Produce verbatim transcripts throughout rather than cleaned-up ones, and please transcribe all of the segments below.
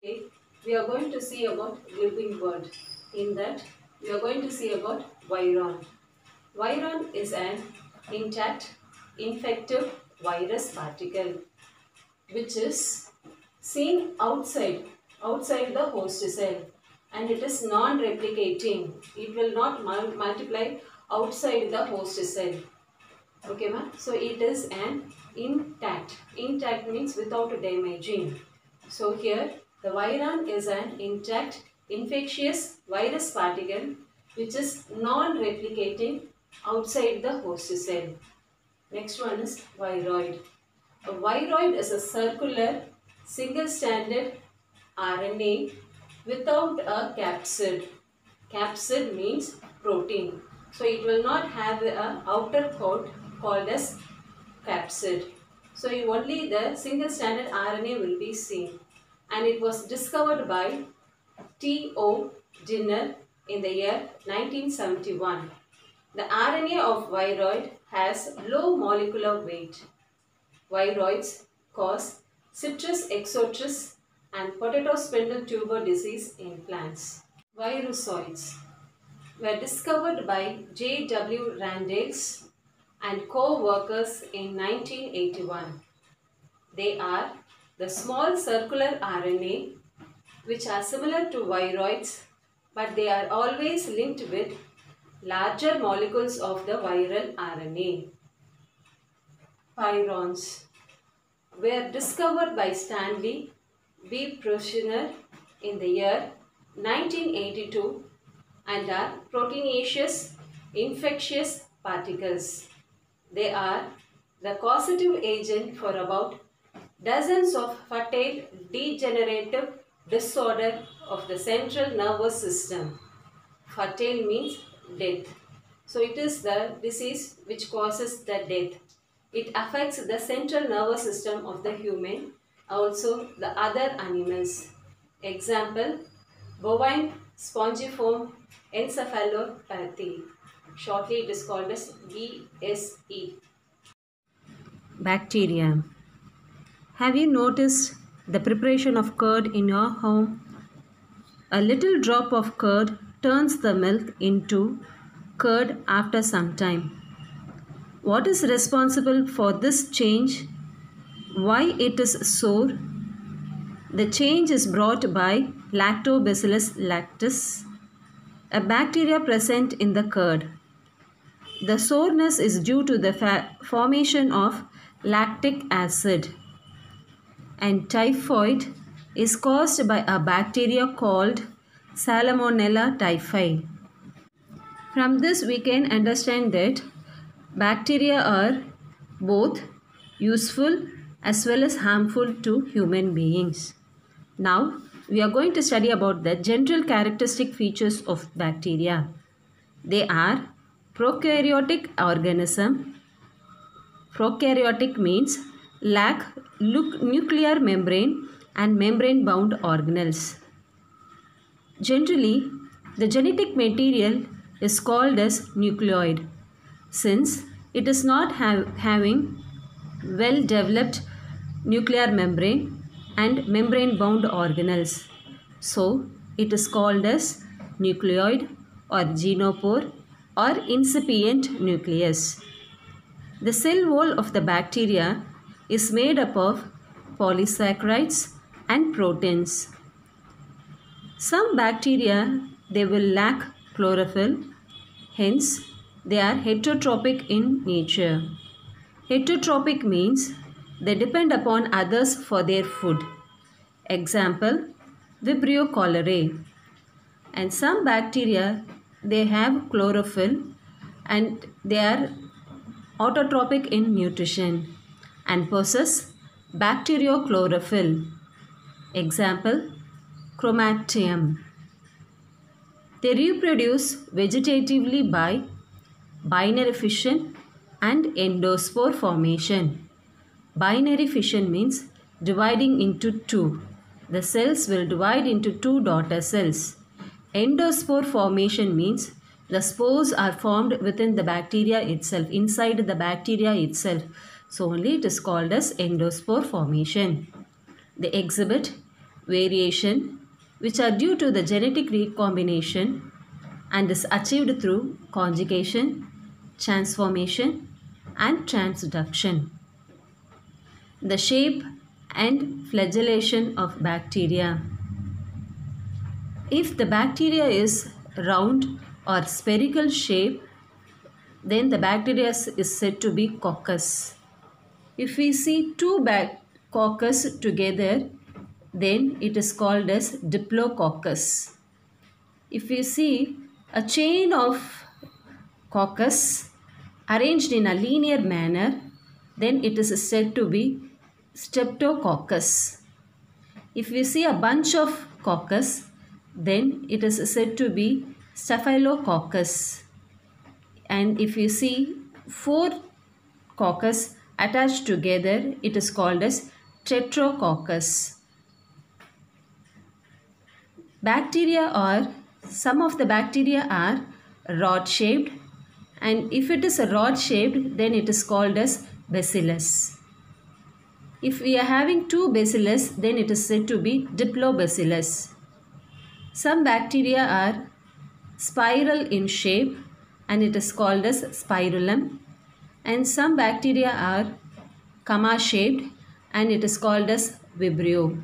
We are going to see about living word. In that, we are going to see about viron. Viron is an intact, infective virus particle which is seen outside, outside the host cell, and it is non-replicating. It will not mul multiply outside the host cell. Okay, ma'am. So it is an intact. Intact means without damaging. So here the viron is an intact infectious virus particle which is non-replicating outside the host cell. Next one is viroid. A viroid is a circular single-stranded R N A without a capsid. Capsid means protein. So it will not have a outer coat called as capsid. So only the single-stranded R N A will be seen. And it was discovered by T O Dinner in the year nineteen seventy-one. The R N A of viroid has low molecular weight. Viroids cause citrus exotris and potato spindle tuber disease in plants. Virusoids were discovered by J W Randles and co-workers in nineteen eighty-one. They are the small circular R N A which are similar to viroids, but they are always linked with larger molecules of the viral R N A. Pyrons were discovered by Stanley B. Prusiner in the year nineteen eighty-two and are proteinaceous infectious particles. They are the causative agent for about dozens of fatal degenerative disorder of the central nervous system. Fatal means death. So it is the disease which causes the death. It affects the central nervous system of the human, also the other animals. Example, bovine spongiform encephalopathy. Shortly it is called as B S E. Bacteria. Have you noticed the preparation of curd in your home? A little drop of curd turns the milk into curd after some time. What is responsible for this change? Why it is sour? The change is brought by Lactobacillus lactis, a bacteria present in the curd. The sourness is due to the formation of lactic acid, and typhoid is caused by a bacteria called Salmonella typhi. From this we can understand that bacteria are both useful as well as harmful to human beings. Now we are going to study about the general characteristic features of bacteria. They are prokaryotic organism. Prokaryotic means lack nuclear membrane and membrane bound organelles. Generally, the genetic material is called as nucleoid since it is not have, having well developed nuclear membrane and membrane bound organelles. So it is called as nucleoid or genopore or incipient nucleus. The cell wall of the bacteria is made up of polysaccharides and proteins. Some bacteria, they will lack chlorophyll, hence they are heterotrophic in nature. Heterotrophic means they depend upon others for their food. Example, Vibrio cholerae. And some bacteria, they have chlorophyll and they are autotrophic in nutrition and possess bacteriochlorophyll. Example, Chromatium. They reproduce vegetatively by binary fission and endospore formation. Binary fission means dividing into two. The cells will divide into two daughter cells. Endospore formation means the spores are formed within the bacteria itself, inside the bacteria itself. So only it is called as endospore formation. They exhibit variation which are due to the genetic recombination and is achieved through conjugation, transformation and transduction. The shape and flagellation of bacteria. If the bacteria is round or spherical shape, then the bacteria is said to be coccus. If we see two coccus together, then it is called as diplococcus. If we see a chain of coccus arranged in a linear manner, then it is said to be streptococcus. If we see a bunch of coccus, then it is said to be staphylococcus. And if you see four coccus attached together, it is called as tetracoccus. Bacteria are, some of the bacteria are rod shaped, and if it is a rod shaped, then it is called as bacillus. If we are having two bacillus, then it is said to be diplobacillus. Some bacteria are spiral in shape, and it is called as spirillum, and some bacteria are comma shaped, and it is called as vibrio.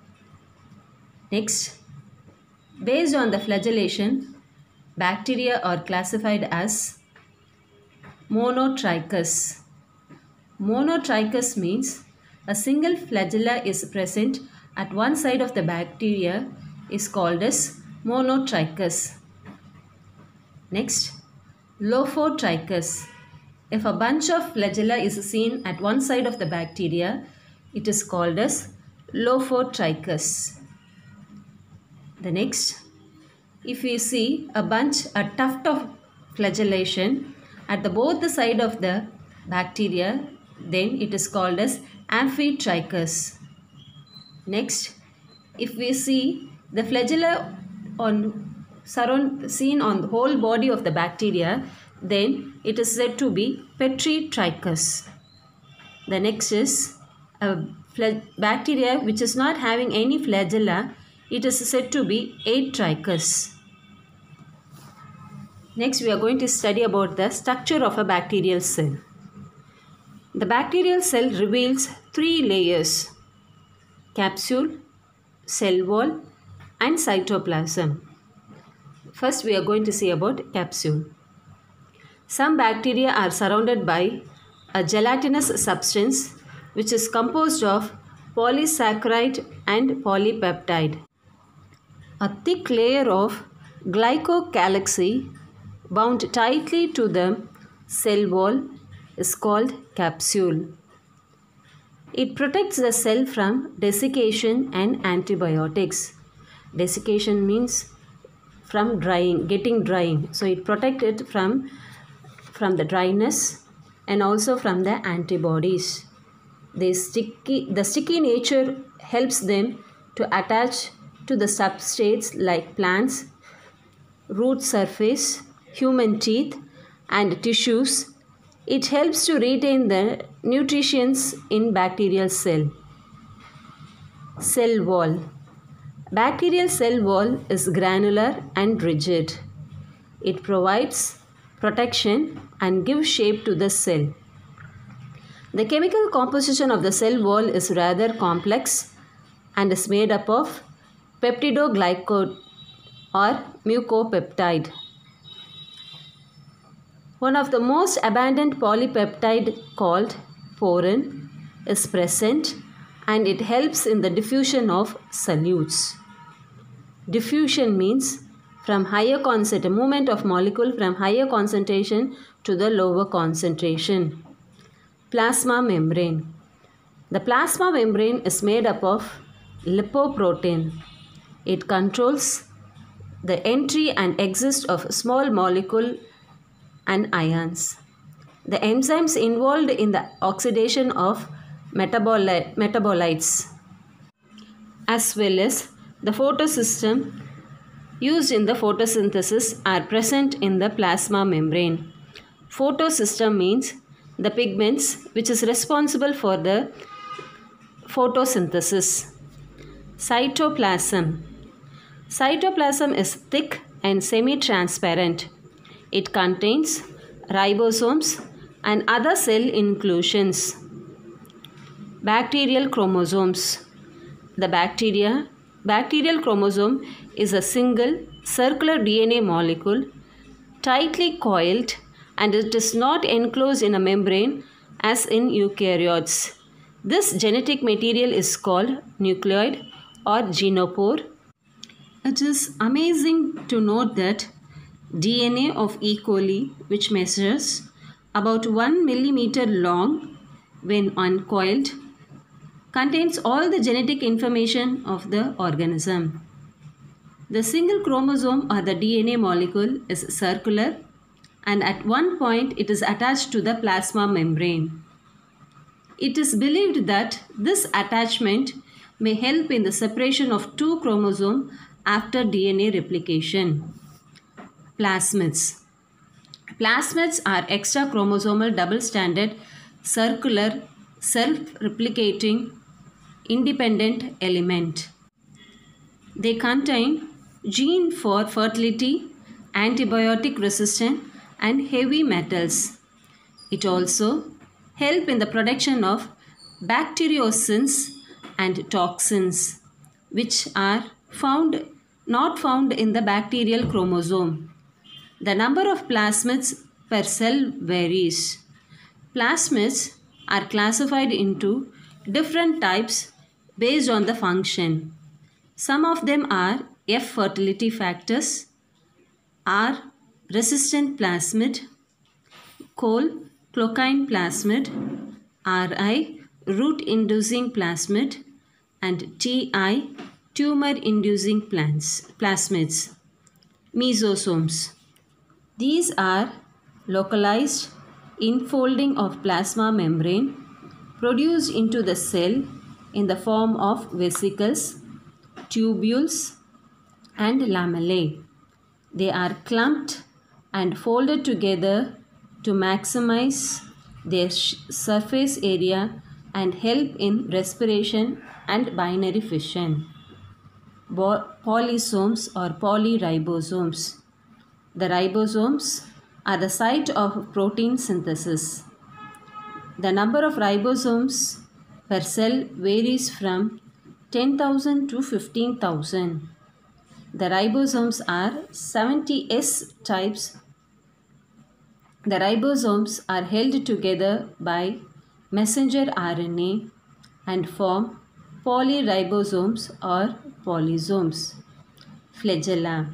Next, based on the flagellation, bacteria are classified as monotrichous. Monotrichous means a single flagella is present at one side of the bacteria is called as monotrichous. Next, lophotrichous. If a bunch of flagella is seen at one side of the bacteria, it is called as lophotrichous. The next, if we see a bunch, a tuft of flagellation at the both the side of the bacteria, then it is called as amphitrichous. Next, if we see the flagella on surround seen on the whole body of the bacteria, then it is said to be petritrichous. The next is a bacteria which is not having any flagella, it is said to be atrichous. Next, we are going to study about the structure of a bacterial cell. The bacterial cell reveals three layers: capsule, cell wall and cytoplasm. First, we are going to see about capsule. Some bacteria are surrounded by a gelatinous substance which is composed of polysaccharide and polypeptide. A thick layer of glycocalyx bound tightly to the cell wall is called capsule. It protects the cell from desiccation and antibiotics. Desiccation means from drying, getting drying. So it protects it from, from the dryness and also from the antibodies. The sticky, the sticky nature helps them to attach to the substrates like plants, root surface, human teeth and tissues. It helps to retain the nutrients in bacterial cell. Cell wall. Bacterial cell wall is granular and rigid. It provides protection and gives shape to the cell. The chemical composition of the cell wall is rather complex and is made up of peptidoglycol or mucopeptide. One of the most abundant polypeptide called porin is present, and it helps in the diffusion of solutes. Diffusion means from higher concentration, movement of molecule from higher concentration to the lower concentration. Plasma membrane. The plasma membrane is made up of lipoprotein. It controls the entry and exit of small molecule and ions. The enzymes involved in the oxidation of metaboli- metabolites as well as the photosystem used in the photosynthesis are present in the plasma membrane. Photosystem means the pigments which is responsible for the photosynthesis. Cytoplasm. Cytoplasm is thick and semi-transparent. It contains ribosomes and other cell inclusions. Bacterial chromosomes. The bacteria, bacterial chromosome is a single circular D N A molecule tightly coiled, and it is not enclosed in a membrane as in eukaryotes. This genetic material is called nucleoid or genopore. It is amazing to note that D N A of E. coli, which measures about one millimeter long when uncoiled, contains all the genetic information of the organism. The single chromosome or the D N A molecule is circular, and at one point it is attached to the plasma membrane. It is believed that this attachment may help in the separation of two chromosomes after D N A replication. Plasmids. Plasmids are extra chromosomal double-stranded, circular, self-replicating, independent element. They contain gene for fertility, antibiotic resistance, and heavy metals. It also help in the production of bacteriocins and toxins, which are found not found in the bacterial chromosome. The number of plasmids per cell varies. Plasmids are classified into different types based on the function. Some of them are F fertility factors, R resistant plasmid, Col cloakine plasmid, R I root inducing plasmid, and T I tumor inducing plasmids. Mesosomes. These are localized infolding of plasma membrane produced into the cell in the form of vesicles, tubules, and lamellae. They are clumped and folded together to maximize their surface area and help in respiration and binary fission. Polysomes or polyribosomes. The ribosomes are the site of protein synthesis. The number of ribosomes per cell varies from ten thousand to fifteen thousand. The ribosomes are seventy S types. The ribosomes are held together by messenger R N A and form polyribosomes or polysomes. Flagella.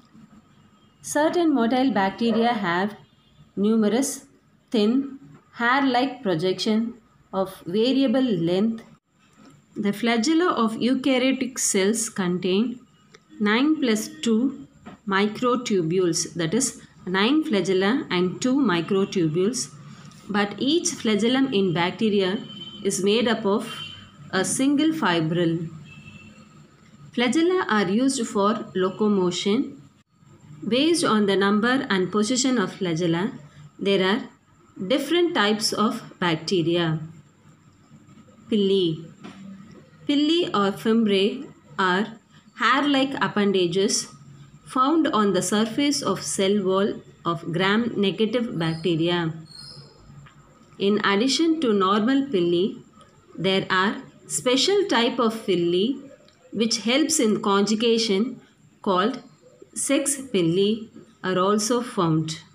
Certain motile bacteria have numerous thin hair-like projection of variable length. The flagella of eukaryotic cells contain nine plus two microtubules, that is nine flagella and two microtubules, but each flagellum in bacteria is made up of a single fibril. Flagella are used for locomotion. Based on the number and position of flagella, there are different types of bacteria. Pili. Pili or fimbriae are hair-like appendages found on the surface of cell wall of gram-negative bacteria. In addition to normal pili, there are special type of pili which helps in conjugation called sex pili are also found.